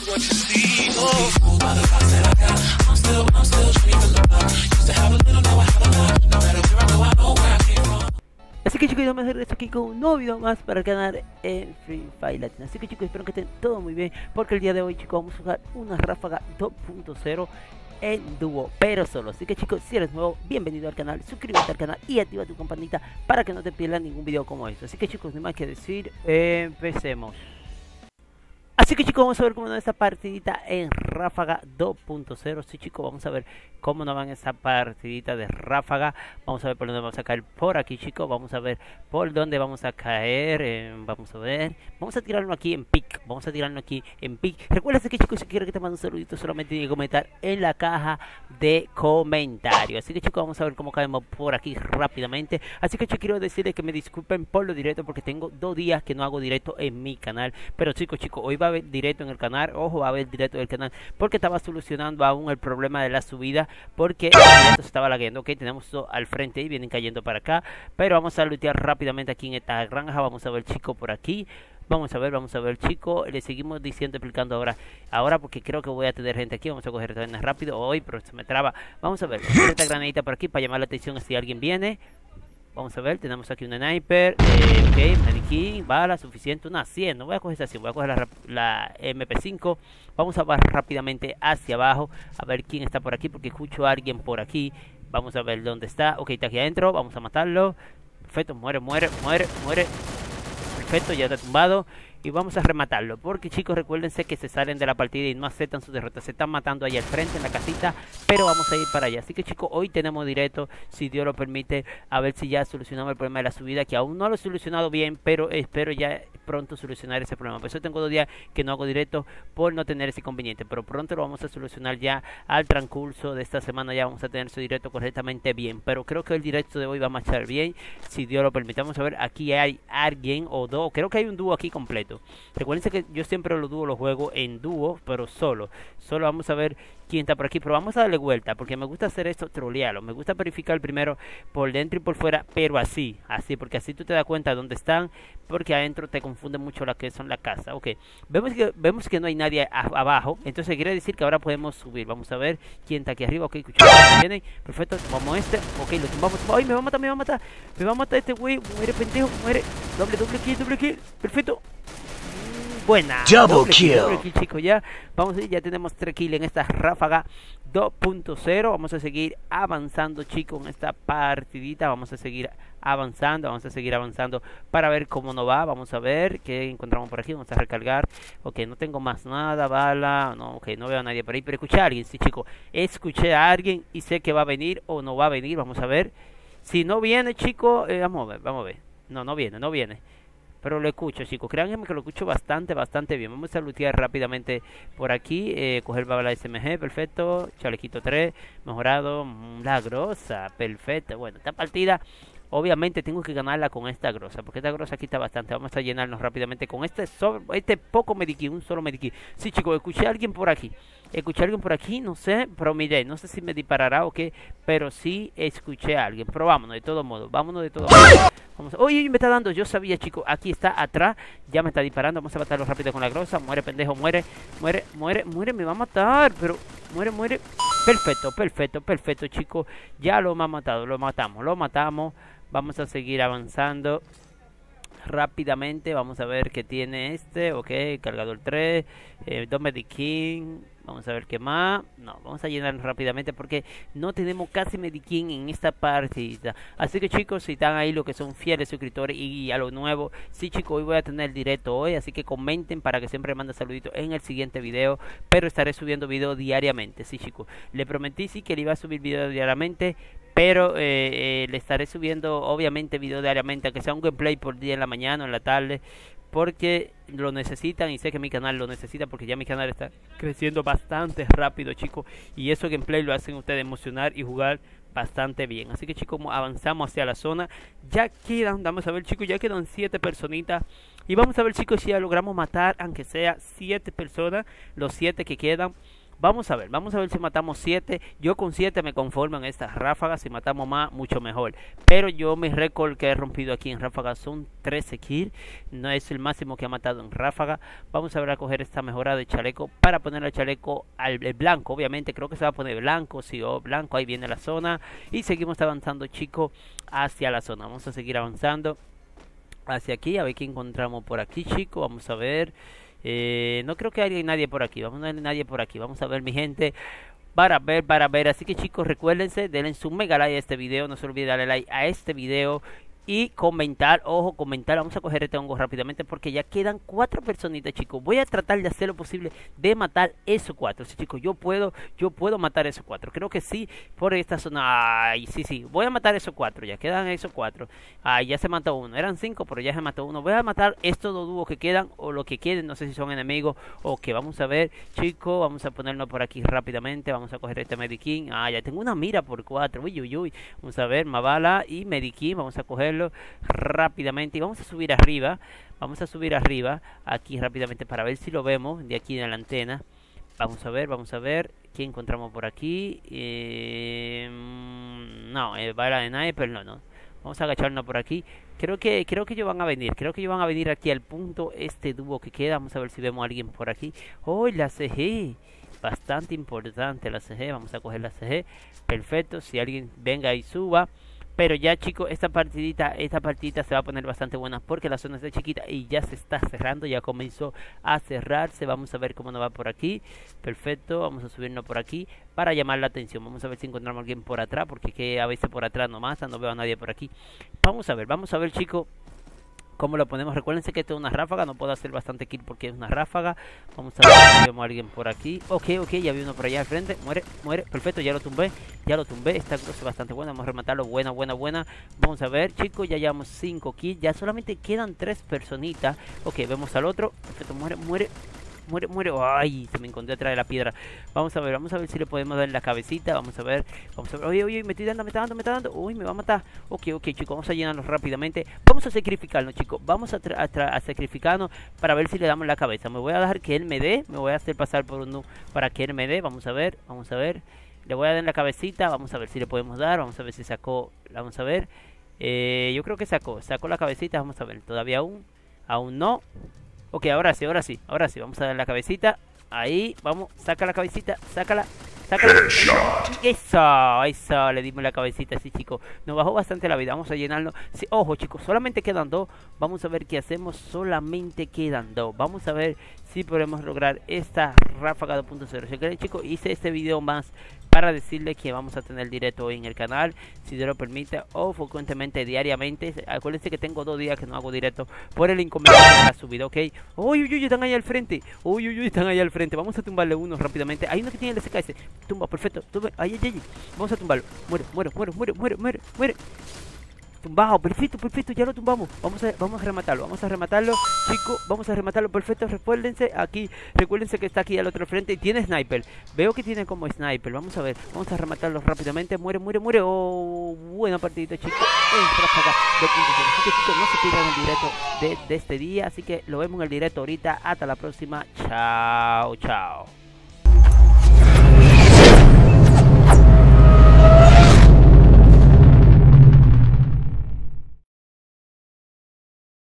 Así que chicos, yo me regreso aquí con un nuevo video más para el canal en Free Fire Latin. Así que chicos, espero que estén todo muy bien, porque el día de hoy chicos vamos a jugar una ráfaga 2.0 en dúo, pero solo. Así que chicos, si eres nuevo, bienvenido al canal, suscríbete al canal y activa tu campanita para que no te pierdas ningún video como este. Así que chicos, no hay más que decir, empecemos. Así que chicos, vamos a ver cómo nos va esta partidita en ráfaga 2.0. Sí chicos, vamos a ver cómo nos va en esta partidita de ráfaga. Vamos a ver por dónde vamos a caer por aquí chicos. Vamos a ver por dónde vamos a caer. Vamos a ver. Vamos a tirarlo aquí en pick. Vamos a tirarlo aquí en pick. Recuerda que chicos, si quieres que te mande un saludito, solamente tienes que comentar en la caja de comentarios. Así que chicos, vamos a ver cómo caemos por aquí rápidamente. Así que yo quiero decirles que me disculpen por lo directo, porque tengo 2 días que no hago directo en mi canal. Pero chicos, hoy va a haber directo en el canal. Ojo, va a haber directo del canal, porque estaba solucionando aún el problema de la subida, porque el directo se estaba lagueando. Ok, tenemos todo al frente y vienen cayendo para acá, pero vamos a lootear rápidamente aquí en esta granja. Vamos a ver chicos por aquí. Vamos a ver chicos, le seguimos diciendo, explicando ahora porque creo que voy a tener gente aquí. Vamos a coger esta rápido hoy, pero se me traba. Vamos a ver esta granadita por aquí para llamar la atención si alguien viene. Vamos a ver, tenemos aquí un sniper, ok, maniquí, bala suficiente, una 100, no voy a coger esa 100, voy a coger la MP5. Vamos a bajar rápidamente hacia abajo, a ver quién está por aquí, porque escucho a alguien por aquí. Vamos a ver dónde está, ok, está aquí adentro, vamos a matarlo. Perfecto, muere. Perfecto, ya está tumbado. Y vamos a rematarlo, porque chicos, recuérdense que se salen de la partida y no aceptan su derrota. Se están matando ahí al frente en la casita, pero vamos a ir para allá. Así que chicos, hoy tenemos directo, si Dios lo permite, a ver si ya solucionamos el problema de la subida, que aún no lo he solucionado bien, pero espero ya pronto solucionar ese problema. Por eso tengo 2 días que no hago directo, por no tener ese inconveniente, pero pronto lo vamos a solucionar ya al transcurso de esta semana. Ya vamos a tener su directo correctamente bien, pero creo que el directo de hoy va a marchar bien, si Dios lo permite. Vamos a ver, aquí hay alguien o dos, creo que hay un dúo aquí completo. Recuerden que yo siempre los dúos los juego en dúo, pero solo vamos a ver quién está por aquí, pero vamos a darle vuelta, porque me gusta hacer esto, trolearlo. Me gusta verificar primero por dentro y por fuera, pero así, porque así tú te das cuenta de dónde están, porque adentro te confunde mucho las que son la casa. Ok, vemos que no hay nadie abajo, entonces quiere decir que ahora podemos subir. Vamos a ver quién está aquí arriba. Ok, escuchamos que vienen, perfecto, tomamos ok, lo tumbamos. Ay, me va a matar este güey, muere pendejo, muere. Doble kill, perfecto. Buena, doble kill chicos, ya vamos a ir, ya tenemos 3 kills en esta ráfaga 2.0. Vamos a seguir avanzando chicos en esta partidita. Vamos a seguir avanzando para ver cómo nos va. Vamos a ver qué encontramos por aquí. Vamos a recargar. Ok, no tengo más nada, bala, no, ok, no veo a nadie por ahí, pero escuché a alguien, sí chicos, escuché a alguien y sé que va a venir o no va a venir. Vamos a ver, si no viene chicos, vamos a ver, no viene, pero lo escucho chicos, créanme que lo escucho bastante bien. Vamos a lootear rápidamente por aquí, coger bala SMG, perfecto, chalequito 3, mejorado, la grosa, perfecto. Bueno, esta partida obviamente tengo que ganarla con esta grosa, porque esta grosa quita bastante. Vamos a llenarnos rápidamente con este poco medikit, un solo medikit. Sí chicos, escuché a alguien por aquí, no sé, pero mire, no sé si me disparará o qué, pero sí escuché a alguien. Pero vámonos de todo modo. Oye, me está dando, yo sabía chicos, aquí está atrás, ya me está disparando. Vamos a matarlo rápido con la grosa. Muere pendejo, muere, me va a matar, pero muere. Perfecto chicos, ya lo hemos matado, lo matamos. Vamos a seguir avanzando rápidamente. Vamos a ver qué tiene este. Ok, cargador 3, 2 medikin. Vamos a ver qué más. No, vamos a llenarnos rápidamente porque no tenemos casi medikin en esta partida. Así que chicos, si están ahí los que son fieles suscriptores y a lo nuevo, sí chicos, hoy voy a tener directo hoy, así que comenten para que siempre manden saluditos en el siguiente video. Pero estaré subiendo video diariamente, sí chicos. Le prometí sí que le iba a subir video diariamente, pero le estaré subiendo obviamente video diariamente, aunque sea un gameplay por día en la mañana o en la tarde, porque lo necesitan y sé que mi canal lo necesita, porque ya mi canal está creciendo bastante rápido chicos, y eso gameplay lo hacen ustedes emocionar y jugar bastante bien. Así que chicos, avanzamos hacia la zona. Ya quedan, vamos a ver chicos, ya quedan 7 personitas, y vamos a ver chicos si ya logramos matar aunque sea 7 personas, los 7 que quedan. Vamos a ver si matamos 7. Yo con 7 me conformo en estas ráfagas. Si matamos más, mucho mejor. Pero yo mi récord que he rompido aquí en ráfagas son 13 kills. No es el máximo que ha matado en ráfaga. Vamos a ver a coger esta mejora de chaleco para poner el chaleco al blanco. Obviamente creo que se va a poner blanco. Sí, blanco. Ahí viene la zona. Y seguimos avanzando, chicos, hacia la zona. Vamos a seguir avanzando hacia aquí. A ver qué encontramos por aquí, chicos. Vamos a ver. No creo que haya nadie por aquí. Vamos a ver nadie por aquí. Vamos a ver, mi gente. Para ver. Así que, chicos, recuérdense, denle su mega like a este video. No se olviden darle like a este video. Y comentar, ojo, comentar. Vamos a coger este hongo rápidamente porque ya quedan 4 personitas, chicos. Voy a tratar de hacer lo posible de matar esos 4. Sí, chicos, yo puedo matar esos 4. Creo que sí, por esta zona. Ay, sí, voy a matar esos 4. Ya quedan esos 4. Ay, ya se mató uno. Eran 5, pero ya se mató uno. Voy a matar estos 2 dúos que quedan o lo que queden. No sé si son enemigos o qué. Vamos a ver, chicos. Vamos a ponernos por aquí rápidamente. Vamos a coger este Medikin. Ah, ya tengo una mira por 4. Uy. Vamos a ver, Mabala y Medikin. Vamos a cogerlo rápidamente y vamos a subir arriba aquí rápidamente para ver si lo vemos de aquí de la antena. Vamos a ver qué encontramos por aquí. No, bala de sniper, no. Vamos a agacharnos por aquí. Creo que ellos van a venir aquí al punto este dúo que queda. Vamos a ver si vemos a alguien por aquí. Oh, la CG, bastante importante la CG. Vamos a coger la CG, perfecto. Si alguien venga y suba. Pero ya, chicos, esta partidita se va a poner bastante buena porque la zona está chiquita y ya se está cerrando, ya comenzó a cerrarse. Vamos a ver cómo nos va por aquí. Perfecto, vamos a subirnos por aquí para llamar la atención. Vamos a ver si encontramos a alguien por atrás, porque que a veces por atrás nomás, no veo a nadie por aquí. Vamos a ver, chicos, cómo lo ponemos. Recuérdense que esto es una ráfaga, no puedo hacer bastante kill porque es una ráfaga. Vamos a ver si vemos a alguien por aquí. Ok, ya vi uno por allá al frente. Muere, perfecto, ya lo tumbé. Esta cruz es bastante buena, vamos a rematarlo. Buena. Vamos a ver, chicos, ya llevamos 5 kills. Ya solamente quedan 3 personitas. Ok, vemos al otro. Perfecto, muere. Ay, se me encontré atrás de la piedra. Vamos a ver si le podemos dar en la cabecita. Vamos a ver. Oye, me está dando. Uy, me va a matar. Ok, chicos, vamos a llenarnos rápidamente. Vamos a sacrificarnos, chicos. Vamos a sacrificarnos para ver si le damos la cabeza. Me voy a dejar que él me dé. Me voy a hacer pasar por uno para que él me dé. Vamos a ver. Le voy a dar en la cabecita. Vamos a ver si le podemos dar. Vamos a ver si sacó. Vamos a ver. Yo creo que sacó la cabecita. Vamos a ver. Todavía aún no. Ok, ahora sí. Vamos a dar la cabecita. Ahí, vamos, saca la cabecita, sácala. Eso, le dimos la cabecita, sí, chicos. Nos bajó bastante la vida, vamos a llenarlo. Sí, ojo, chicos, solamente quedan 2. Vamos a ver qué hacemos, solamente quedan 2. Vamos a ver si podemos lograr esta ráfaga 2.0. Si quieren, chicos, hice este video más para decirles que vamos a tener directo hoy en el canal, si Dios lo permite, o frecuentemente, diariamente. Acuérdense que tengo 2 días que no hago directo por el inconveniente de la subida, ¿ok? Uy, están ahí al frente. Están ahí al frente. Vamos a tumbarle uno rápidamente. Hay uno que tiene el SKS. Tumba, perfecto. Ahí. Vamos a tumbarlo. Muere. Tumbado, perfecto, ya lo tumbamos. Vamos a rematarlo, chicos, vamos a rematarlo, perfecto. Recuérdense que está aquí al otro frente y tiene sniper. Veo que tiene como sniper, vamos a rematarlo rápidamente. Muere. Oh, buena partidita, chicos. Así que, chicos, no se pierdan el directo de este día. Así que lo vemos en el directo ahorita. Hasta la próxima. Chao.